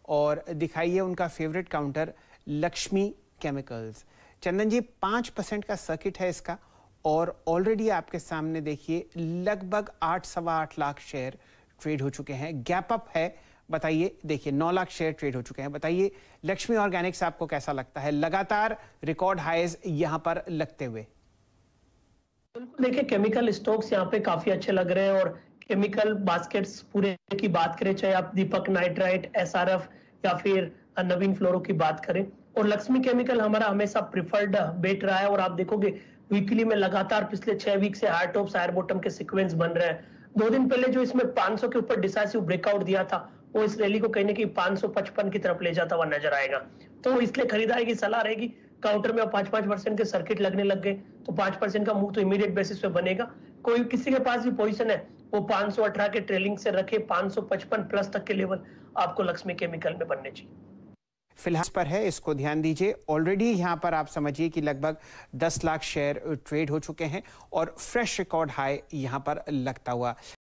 और दिखाइए उनका favourite counter Lakshmi chemicals. Chandan ji 5% का सर्किट है इसका और ऑलरेडी आपके सामने देखिए लगभग 8-8.25 लाख शेयर ट्रेड हो चुके हैं। गैप अप है, बताइए। देखिए 9 लाख शेयर ट्रेड हो चुके हैं। बताइए लक्ष्मी ऑर्गेनिक्स आपको कैसा लगता है लगातार रिकॉर्ड हाईज यहां पर लगते हुए? बिल्कुल, देखिए केमिकल स्टॉक्स यहाँ पे काफी अच्छे लग रहे हैं और केमिकल बास्केट्स पूरे की बात करें, चाहे आप दीपक नाइट्राइट, एसआरएफ या फिर नवीन फ्लोरो की बात करें, और लक्ष्मी केमिकल हमारा हमेशा प्रिफर्ड बेट रहा है। और आप देखोगे वीकली में लगातार पिछले 6 वीक से हायर टॉप्स हायर बॉटम के सीक्वेंस बन रहे हैं। 2 दिन पहले जो इसमें 500 के ऊपर डिसाइसिव ब्रेकआउट दिया था, वो इस रैली को कहीं ना कहीं 555 की तरफ ले जाता हुआ नजर आएगा। तो इसलिए खरीदारी की सलाह रहेगी। काउंटर में 5-5% के सर्किट लगने लग गए तो 5% का मूव तो इमीडिएट बेसिस पे बनेगा। कोई किसी के पास भी पोजीशन है वो 518 के ट्रेलिंग से रखे 555 प्लस तक के लेवल आपको लक्ष्मी केमिकल में बनने चाहिए। फिलहाल पर है, इसको ध्यान दीजिए। ऑलरेडी यहां पर आप समझिए कि लगभग 10 लाख शेयर ट्रेड हो चुके हैं और फ्रेश रिकॉर्ड हाई यहां पर लगता हुआ